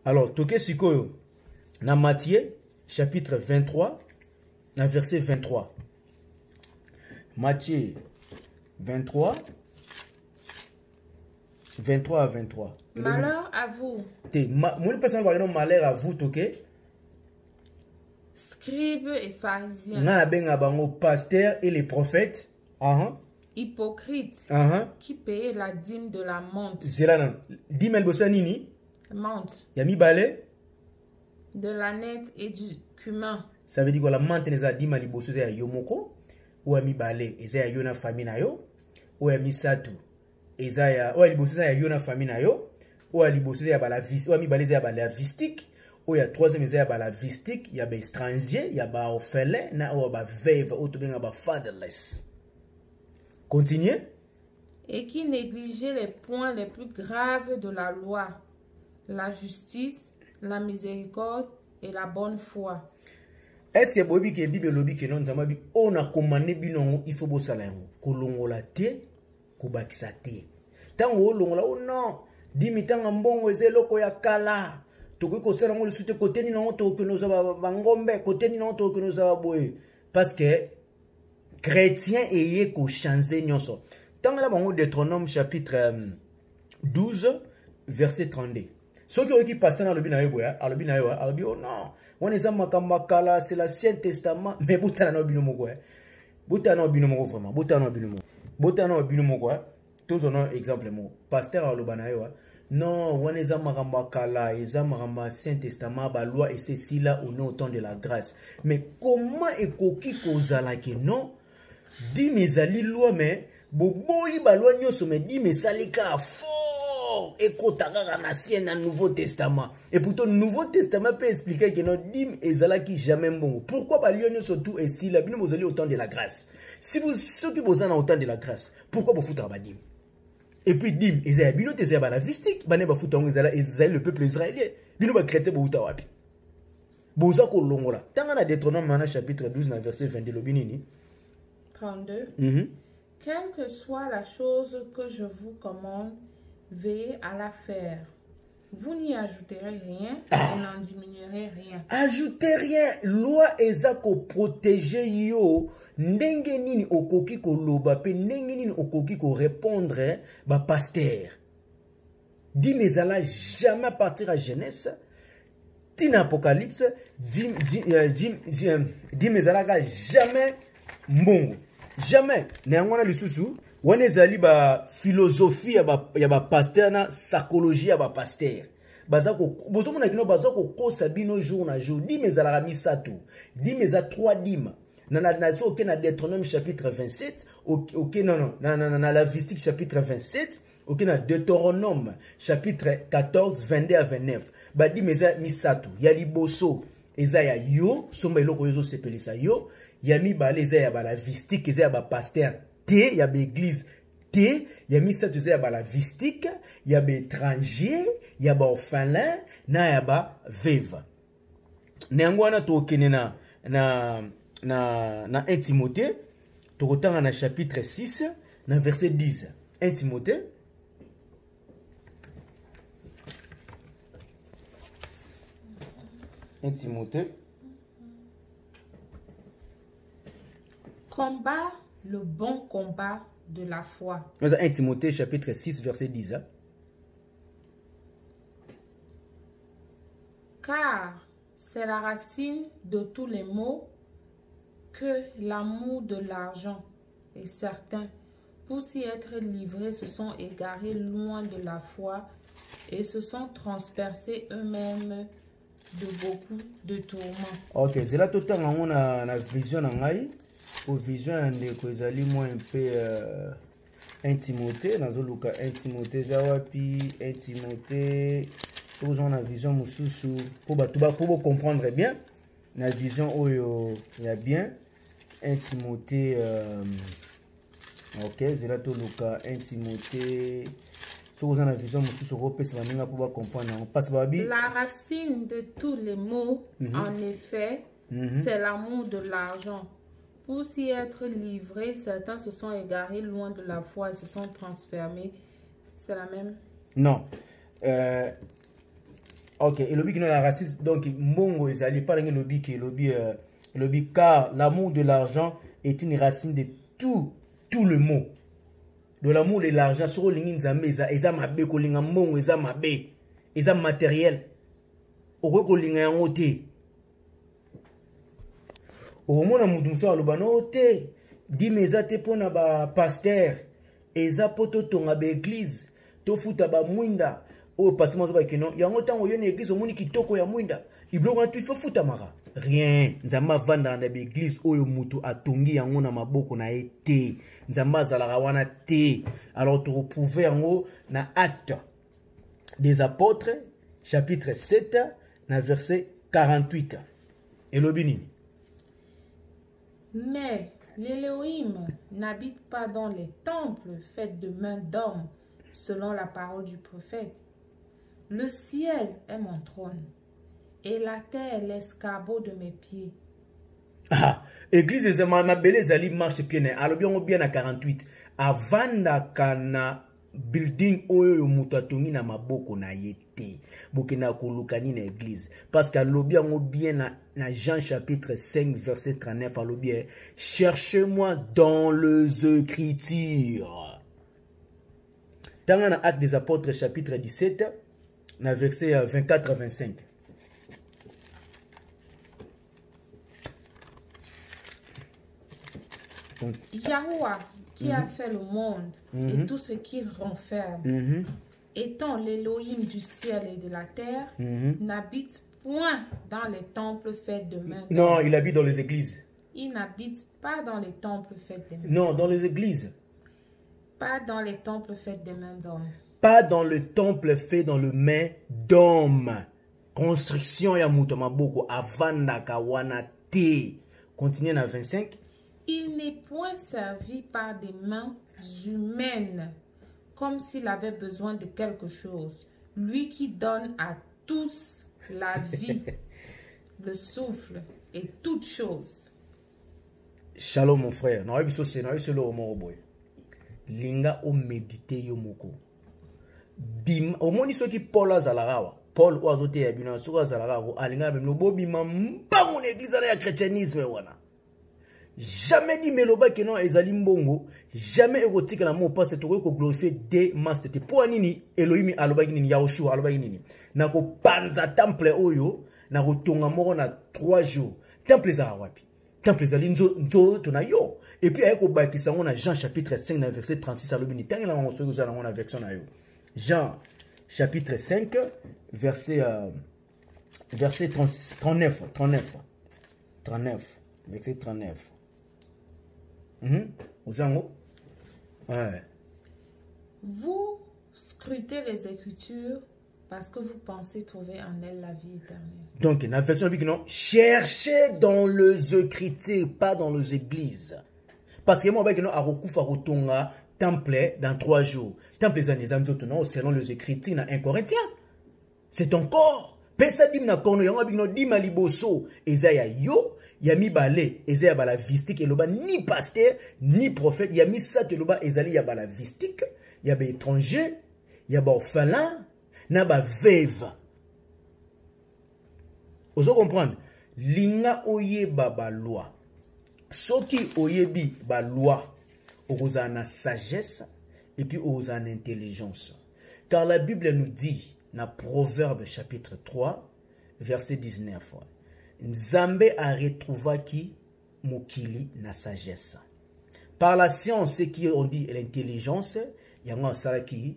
Alors, toke sikoyo, na Matthieu, chapitre 23, na verset 23. Matthieu 23, 23 à 23. Malheur à vous. Malheur à vous, toke. Scribes et pharisiens. Nga benga bango pasteur et les prophètes. Hypocrites. Qui payaient la dîme de la menthe. Zelana. Dîme el bossa nini? Menthe. Yami balé? De l'aneth et du cumin. Ça veut dire que la menthe n'est pas dîme li bosso ya yomoko. Ou yami balé. Eza ya yona famille na yo. Ou yami satu. Eza ya. Ou yali bosso ya yona famille na yo. Ou yali bosso ya bala vis. Ou yami balé ya bala vistique. Ou il y a troisième, il y a la vistique, il y a des étrangers, il y a des orphelins, il y a des veuves, il y a des fatherless. Continuez. Et qui négligeait les points les plus graves de la loi, la justice, la miséricorde et la bonne foi. Est-ce que Bobi qui Bible lobby que non zamabi on a commandé binongo il faut bosala yango kolongola te kubakisa te. Tango longola oh non, dimitanga mbongo ezeloko ya kala. Parce que chrétien ayé ko changer nyonso. Tant la bango Deutéronome chapitre 12 verset 32. Ceux qui passent dans le binayo boya, oh non, on est makambakala, c'est l'Ancien Testament, mais boutana no bino moko. Boutana bino moko vraiment, boutana bino moko. Boutana bino moko. Tout un exemple mo. Pasteur alobanayo non, on est Marambakala, ils ont Saint Testament, la loi et ceci là au nom autant de la grâce. Mais comment est koki kozala que non? Dis mes ali loi mais boboyi ba loi nyoso mais dis mes salika fort et kotaka na ancien na Nouveau Testament. Et pourtant Nouveau Testament peut expliquer que non dim ezala qui jamais bon. Pourquoi ba loi nyoso tout et si la bino mozali autant de la grâce. Si vous ceux qui vous en autant de la grâce, pourquoi vous foutre ba dim? Et puis, dim, Esaïe, bino te zeba la vistique, bane ba futa Esaïe, le peuple israélien. Bino ba chrétien ba uta wapi. Boza ko longola. Tanga na Deutéronome mana chapitre 12 na verset 22 lobinini. 32. Quelle que soit la chose que je vous commande, veillez à la faire. Vous n'y ajouterez rien et n'en diminuerez rien. Ajoutez rien. Loi ezako protéger yo. Ndenge nini okoki ko loba pe ndenge nini okoki ko répondre ba pasteur. Dis mais ala jamais partir à Genèse. Tina Apocalypse. Dis mais ala jamais mbongo. Jamais. Néangona lisusu. Wane zali ba philosophie ya ba pasteur na psychologie ya ba pasteur. Bazako bozo mona kino bazako kosa bino jour na jour. Dis mais ala misato. Dis mais a 3 dîmes. Na Deutéronome chapitre 27, OK non na la Vistique chapitre 27, OK na Deutéronome chapitre 14 22 à 29. Ba di meza misato ya liboso eza ya yo somba eloko yozo sepelisa yo ya mibale eza ya ba la Vistique eza ya ba pasteur te ya ba église te ya misato eza ya ba la Vistique ya ba étranger ya ba orphelin na ya ba veuve. Nengo wana to okene na 1 Timothée, tu retournes dans chapitre 6, dans verset 10. 1 Timothée. Combat le bon combat de la foi. 1 Timothée, chapitre 6, verset 10. Car c'est la racine de tous les maux que l'amour de l'argent est certain. Pour s'y être livrés, se sont égarés loin de la foi et se sont transpercés eux-mêmes de beaucoup de tourments. Ok, c'est là tout le temps on a la vision en aïe. Pour vision de que moi un peu 1 Timothée, dans le 1 Timothée, Zawapi, 1 Timothée, pour gens la vision mususu pour comprendre bien. La vision où il y a bien 1 Timothée ok c'est là tout le cas 1 Timothée si vous avez la vision pour comprendre la racine de tous les maux en effet c'est l'amour de l'argent. Pour s'y être livrés, certains se sont égarés loin de la foi et se sont transformés. C'est la même? Non. Ok, et lobby qui n'a la racine, donc Mongo ezali pas le lobby qui lobby car l'amour de l'argent est une racine de tout le mot. De l'amour de l'argent, sur le ligne nzambe eza mabe ko linga mongo eza mabe, eza matériel. Oko ko linga yango te. Au mona mutu muso aloba no te, di meza te pona ba pasteur, eza poto tonga ba église, to futa ba mwinda. Oh, parce que non, il y a longtemps où il y a une église au monde qui toque ya mwinda. Il bloque tout il faut foutre mara. Rien. Nzamba vanda na église oyo mutu atongi yango na maboko na été. Nzamba zalaka wana te. Alors tu retrouves yango na Actes des Apôtres chapitre 7 na verset 48. Et l'obini. Mais l'Élohim n'habite pas dans les temples faits de mains d'hommes, selon la parole du prophète. Le ciel est mon trône, et la terre est l'escabeau de mes pieds. Ah, église de ma belle zali marche pied alors bien à 48. Avanda kana building oyo mutatongi na maboko na yete. Bokena kolukani na église. Parce que l'obien bien na Jean chapitre 5 verset 39 à l'obien. Cherchez-moi dans les Écritures. Dans l'Acte des Apôtres chapitre 17, na verset 24 à 25. Yahoua qui a fait le monde et tout ce qu'il renferme, étant l'Élohim du ciel et de la terre, n'habite point dans les temples faits de mains d'hommes. Non, il habite dans les églises. Il n'habite pas dans les temples faits de mains. Non, dans les églises. Pas dans les temples faits de mains d'hommes. Pas dans le temple fait dans le main d'homme. Construction ya mutama boko avanda kawana te. Continuez à 25. Il n'est point servi par des mains humaines, comme s'il avait besoin de quelque chose. Lui qui donne à tous la vie, le souffle et toutes choses. Shalom mon frère. Non, linga o méditer yo moko. Bim au moni soki Paul azalarawa. Paul oazote ya bino soki azalarawa alinga bino bobima mbango na église na ya christianisme wana. Jamais dit meloba que non ezali mbongo, jamais érotique na mo passe to ko glorifier de master te po nini Elohim aloba nini Yahoshua aloba nini. Na ko panza temple oyo na ko tonga moko na 3 jours. Temple za wapi? Temple za nzo to na yo. Et puis avec au bâtisse on a Jean chapitre 5 verset 36 à l'obini. Tant la on se usa na version na yo. Jean chapitre 5 verset 39 verset 39. Vous scrutez les Écritures parce que vous pensez trouver en elles la vie éternelle. Donc, la version biblique, non, cherchez dans les Écritures, pas dans les églises. Parce que moi, je vais temple dans 3 jours. Temple selon les Écritures, dans 1 Corinthiens. C'est ton corps. Pesa dim na kono yango bino dima liboso ezaya yo ya mi bale ezaya bala vistique eloba ni pasteur ni prophète ya mi sat eloba ezali ya bala vistique ya ba étranger ya ba orphelin na ba veuve. Ozo comprendre linga oyeba ba loi soki oyebi ba loi okoza na sagesse et puis okoza na intelligence car la Bible nous dit na Proverbe chapitre 3 verset 19 Nzambe a retrouvé qui mokili na sagesse par la science qui on dit l'intelligence yango sala qui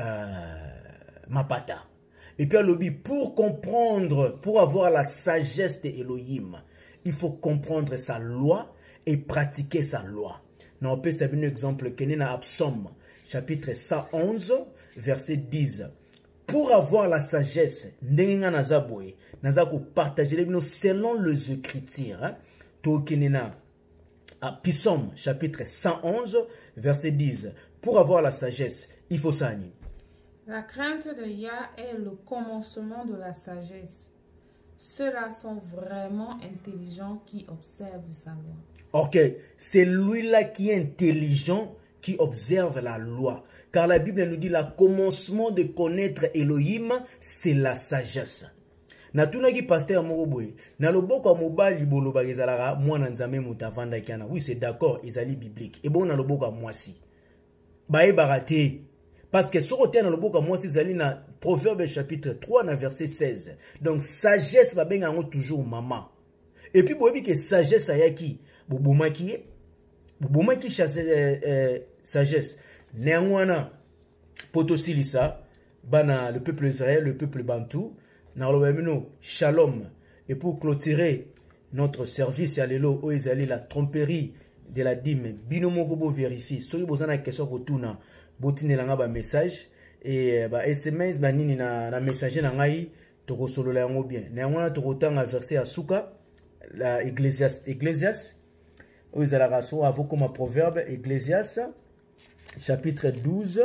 mapata et puis alobi pour comprendre pour avoir la sagesse de Elohim il faut comprendre sa loi et pratiquer sa loi. Na on peut savoir un exemple que na Psaume chapitre 111 verset 10 pour avoir la sagesse, ndenga nazaboy, nazako partager les biens selon les Écritures. Tokinena, Psaume chapitre 111 verset 10. Pour avoir la sagesse, il faut ça. La crainte de Yah est le commencement de la sagesse. Ceux-là sont vraiment intelligents qui observent sa loi. Ok, c'est lui-là qui est intelligent qui observent la loi. Car la Bible nous dit, le commencement de connaître Elohim, c'est la sagesse. Natunaki pasteur Moroboy, na loboko mobali boloba ezalara mwana nzambe mutavanda kana. Oui, c'est d'accord, ezali biblique. Et bon na loboko mwasi. Bae barate. Parce que ce côté na loboko mwasi ezali na Proverbe chapitre 3 na verset 16. Donc sagesse ba benga ngo toujours maman. Et puis boyebi que sagesse ayaki bobomaki sagesse. Néanmoins potosilisa bana le peuple Israël, le peuple bantou. Shalom. Et pour clôturer notre service à l'élo, où ils allaient la tromperie de la dîme, binomogobo vérifie. Si vous avez une question, vous avez un message. Et SMS, nini na message na ngai, toko solo la yango bien. Néanmoins, toko tanga verset à Souka, la Ecclésias, où ils allaient rassura à vous comme un proverbe, Ecclésias, chapitre 12,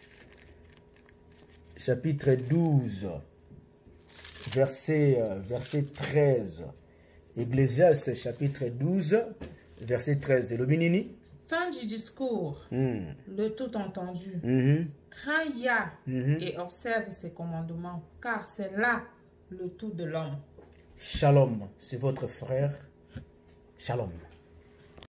verset 13. Ecclésias chapitre 12, verset 13. Le binini. Fin du discours, le tout entendu. Crains Yah et observe ses commandements, car c'est là le tout de l'homme. Shalom, c'est votre frère. Shalom.